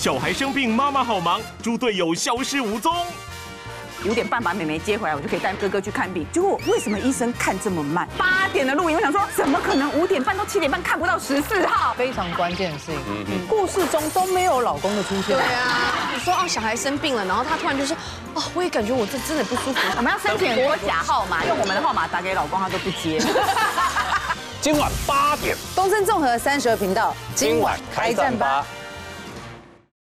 小孩生病，妈妈好忙，猪队友消失无踪。 5点半把妹妹接回来，我就可以带哥哥去看病。结果为什么医生看这么慢？8点的录影，我想说怎么可能5点半到7点半看不到14号？ 非常关键的事情，故事中都没有老公的出现。 对啊，你说哦，小孩生病了，然后他突然就说，哦，我也感觉我这真的不舒服。 我们要申请很多假号码，用我们的号码打给老公，他都不接。 今晚8点， 东森综合32频道， 今晚开战吧。